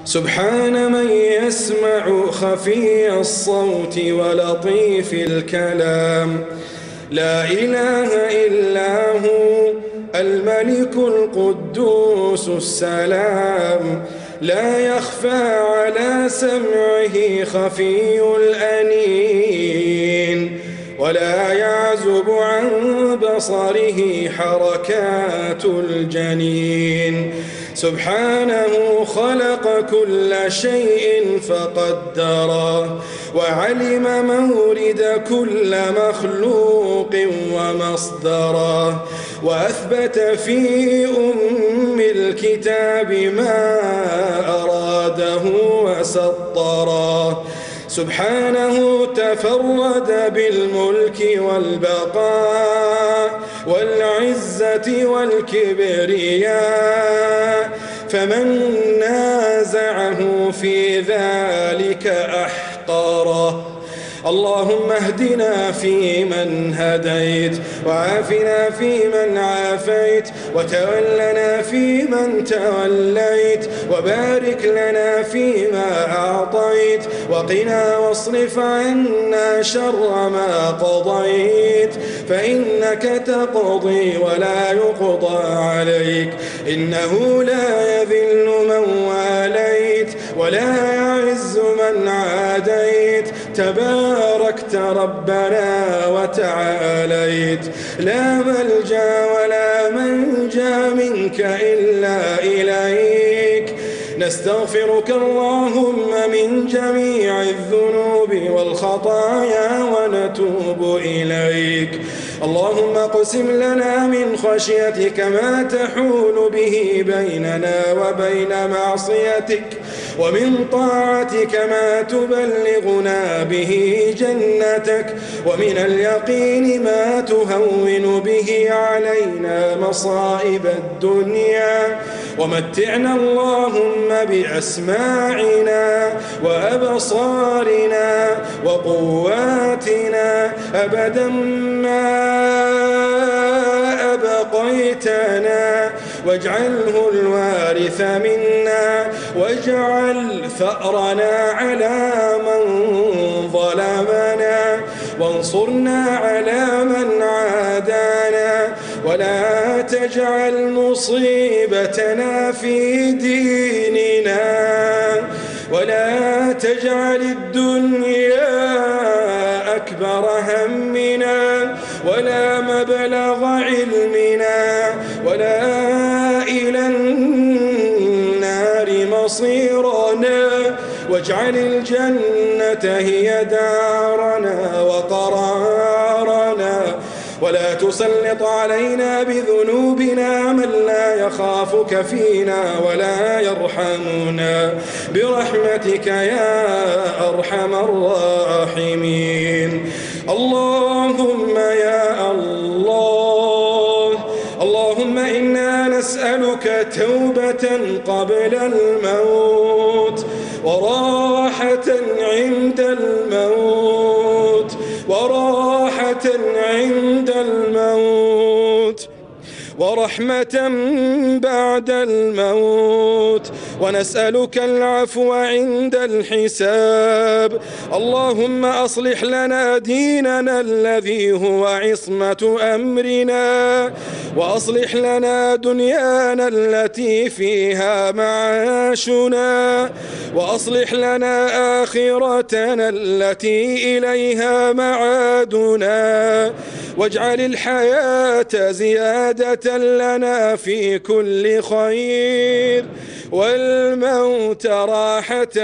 سبحان من يسمع خفي الصوت ولطيف الكلام. لا إله إلا هو الملك القدوس السلام. لا يخفى على سمعه خفي الأنين، ولا يعزب عن بصره حركات الجنين. سبحانه خلق كل شيء فقدره، وعلم مورد كل مخلوق ومصدره، وأثبت في أم الكتاب ما أراده وسطره. سبحانه تفرد بالملك والبقاء والعزة والكبرياء، فمن نازعه في ذلك أحقره. اللهم اهدنا فيمن هديت، وعافنا فيمن عافيت، وتولنا فيمن توليت، وبارك لنا فيما أعطيت، وقنا واصرف عنا شر ما قضيت، فإنك تقضي ولا يقضى عليك، إنه لا يذل من واليت ولا يعز من عاديت، تباركت ربنا وتعاليت. لا ملجأ ولا منجا منك إلا إليك. نستغفرك اللهم من جميع الذنوب والخطايا ونتوب إليك. اللهم اقسم لنا من خشيتك ما تحول به بيننا وبين معصيتك، ومن طاعتك ما تبلغنا به جنتك، ومن اليقين ما تهون به علينا مصائب الدنيا. ومتعنا اللهم بأسماعنا وأبصارنا وقواتنا أبدا ما أبقيتنا، واجعله الوارث منا، واجعل ثأرنا على من ظلمنا، وانصرنا على من عادانا، ولا تجعل مصيبتنا في ديننا، ولا تجعل الدنيا أكبر همنا ولا مبلغ علمنا ولا إلى النار مصيرنا، واجعل الجنة هي دارنا وقرارنا، ولا تسلط علينا بذنوبنا من لا يخافك فينا ولا يرحمنا، برحمتك يا أرحم الراحمين. اللهم يا الله، اللهم إنا نسألك توبة قبل الموت، وراحة عند الموت، وراحة عند الموت، ورحمة بعد الموت، ونسألك العفو عند الحساب. اللهم أصلح لنا ديننا الذي هو عصمة أمرنا، وأصلح لنا دنيانا التي فيها معاشنا، وأصلح لنا آخرتنا التي إليها معادنا، واجعل الحياة زيادة لنا في كل خير، والموت راحة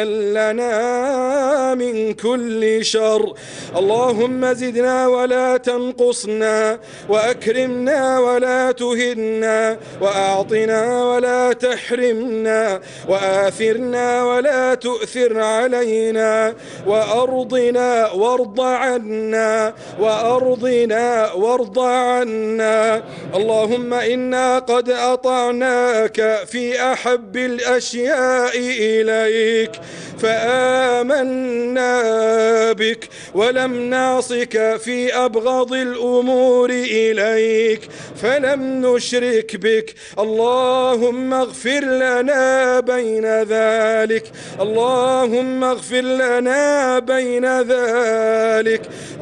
لنا من كل شر. اللهم زدنا ولا تنقصنا، وأكرمنا ولا تهنا، وأعطنا ولا تحرمنا، وآثرنا ولا تؤثر علينا، وأرضنا وارض عنا، وأرضنا وارض عنا. اللهم إنا قد أطعناك في أحب الأشياء إليك، فآمنا بك ولم نعصك في أبغض الأمور إليك فلم نشرك بك. اللهم اغفر لنا بين ذلك، اللهم اغفر لنا بين ذلك.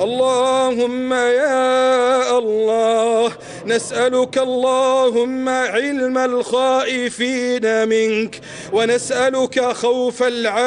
اللهم يا الله نسألك اللهم علم الخائفين منك، ونسألك خوف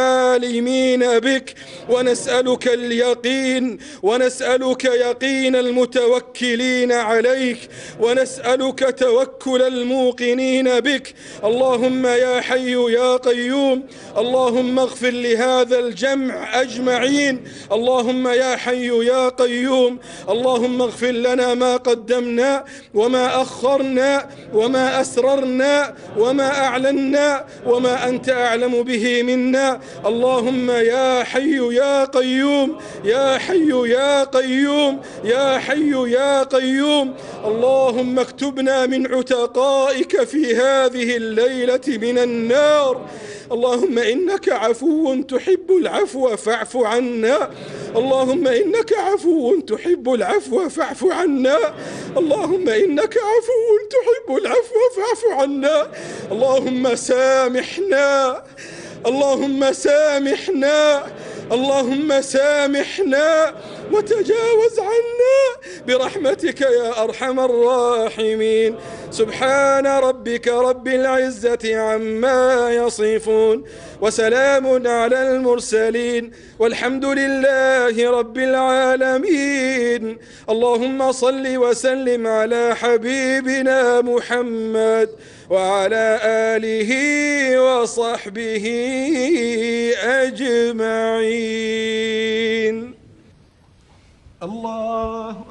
العالمين بك، ونسألك اليقين، ونسألك يقين المتوكلين عليك، ونسألك توكل الموقنين بك. اللهم يا حي يا قيوم اللهم اغفر لهذا الجمع أجمعين. اللهم يا حي يا قيوم اللهم اغفر لنا ما قدمنا وما أخرنا وما أسررنا وما أعلنا وما أنت أعلم به منا. اللهم يا حي يا قيوم يا حي يا قيوم يا حي يا قيوم. اللهم اكتبنا من عتقائك في هذه الليلة من النار. اللهم إنك عفو تحب العفو فاعف عنا. اللهم إنك عفو تحب العفو فاعف عنا. اللهم إنك عفو تحب العفو فاعف عنا. اللهم سامحنا، اللهم سامحنا، اللهم سامحنا وتجاوز عنا برحمتك يا أرحم الراحمين. سبحان ربك رب العزة عما يصفون، وسلام على المرسلين، والحمد لله رب العالمين. اللهم صل وسلم على حبيبنا محمد وعلى آله وصحبه أجمعين. الله